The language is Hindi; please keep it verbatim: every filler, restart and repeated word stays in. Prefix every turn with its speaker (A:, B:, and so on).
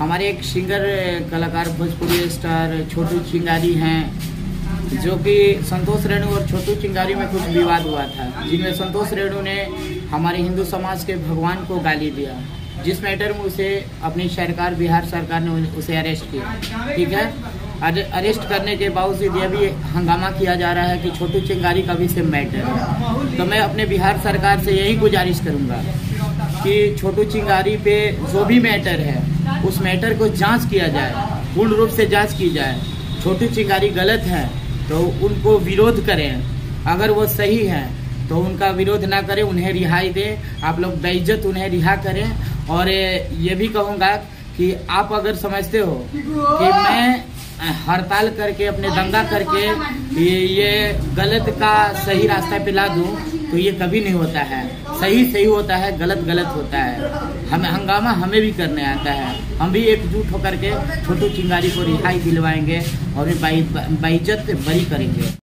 A: हमारे एक सिंगर कलाकार भोजपुरी स्टार छोटू चिंगारी हैं, जो कि संतोष रेणु और छोटू चिंगारी में कुछ विवाद हुआ था, जिनमें संतोष रेणु ने हमारे हिंदू समाज के भगवान को गाली दिया, जिस मैटर में उसे अपनी सरकार बिहार सरकार ने उसे अरेस्ट किया। ठीक है, अरेस्ट करने के बावजूद यह भी हंगामा किया जा रहा है कि छोटू चिंगारी का भी सेम मैटर है। तो मैं अपने बिहार सरकार से यही गुजारिश करूंगा कि छोटू चिंगारी पे जो भी मैटर है उस मैटर को जांच किया जाए, पूर्ण रूप से जांच की जाए। छोटू चिंगारी गलत है तो उनको विरोध करें, अगर वो सही है तो उनका विरोध ना करें, उन्हें रिहाई दें। आप लोग बेइज्जत उन्हें रिहा करें। और ये भी कहूँगा कि आप अगर समझते हो कि मैं हड़ताल करके अपने दंगा करके ये, ये गलत का सही रास्ता पे ला दूं, तो ये कभी नहीं होता है। सही सही होता है, गलत गलत होता है। हमें हंगामा हमें भी करने आता है। हम भी एकजुट होकर के छोटू चिंगारी को रिहाई दिलवाएंगे और बेइज्जत बरी करेंगे।